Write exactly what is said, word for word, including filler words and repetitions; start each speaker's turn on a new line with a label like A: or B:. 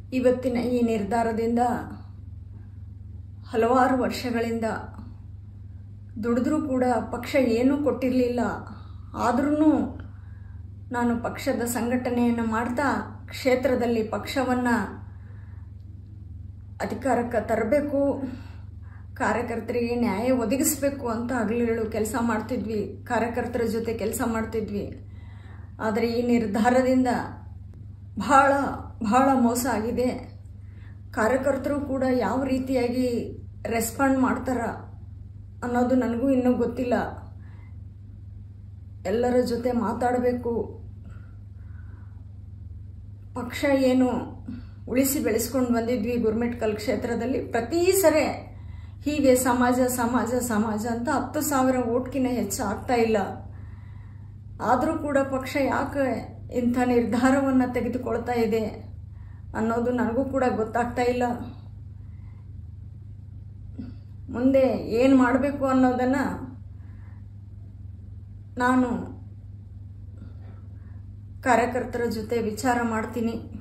A: ಇವತ್ತಿನ ಈ ನಿರ್ಧಾರದಿಂದ ಹಲವಾರು ವರ್ಷಗಳಿಂದ ದುಡಿದ್ರೂ ಕೂಡ ಪಕ್ಷ ಏನೂ ಕೊಟ್ಟಿರಲಿಲ್ಲ. ಆದ್ರೂ ನಾನು ಪಕ್ಷದ ಸಂಘಟನೆಯನ್ನು ಮಾಡ್ತಾ ಕ್ಷೇತ್ರದಲ್ಲಿ ಪಕ್ಷವನ್ನು ಅಧಿಕಾರಕ್ಕೆ ತರಬೇಕು, ಕಾರ್ಯಕರ್ತರಿಗೆ ನ್ಯಾಯ ಒದಗಿಸಬೇಕು ಅಂತ ಹಗಲಿರುಳು ಕೆಲಸ ಮಾಡ್ತಿದ್ವಿ, ಕಾರ್ಯಕರ್ತರ ಜೊತೆ ಕೆಲಸ ಮಾಡ್ತಿದ್ವಿ. ಆದರೆ ಈ ನಿರ್ಧಾರದಿಂದ ಬಹಳ ಬಹಳ ಮೋಸ ಆಗಿದೆ. ಕಾರ್ಯಕರ್ತರು ಕೂಡ ಯಾವ ರೀತಿಯಾಗಿ ರೆಸ್ಪಾಂಡ್ ಮಾಡ್ತಾರ ಅನ್ನೋದು ನನಗೂ ಇನ್ನೂ ಗೊತ್ತಿಲ್ಲ. ಎಲ್ಲರ ಜೊತೆ ಮಾತಾಡಬೇಕು. ಪಕ್ಷ ಏನು ಉಳಿಸಿ ಬೆಳೆಸ್ಕೊಂಡು ಬಂದಿದ್ವಿ ಗುರುಮಿಟ್ಕಲ್ ಕ್ಷೇತ್ರದಲ್ಲಿ, ಪ್ರತಿ ಸರಿ ಹೀಗೆ ಸಮಾಜ ಸಮಾಜ ಸಮಾಜ ಅಂತ ಹತ್ತು ಸಾವಿರ ಓಟ್ಕಿನ ಹೆಚ್ಚು ಆಗ್ತಾ ಇಲ್ಲ. ಆದರೂ ಕೂಡ ಪಕ್ಷ ಯಾಕೆ ಇಂಥ ನಿರ್ಧಾರವನ್ನು ತೆಗೆದುಕೊಳ್ತಾ ಇದೆ ಅನ್ನೋದು ನನಗೂ ಕೂಡ ಗೊತ್ತಾಗ್ತಾ ಇಲ್ಲ. ಮುಂದೆ ಏನು ಮಾಡಬೇಕು ಅನ್ನೋದನ್ನು ನಾನು ಕಾರ್ಯಕರ್ತರ ಜೊತೆ ವಿಚಾರ ಮಾಡ್ತೀನಿ.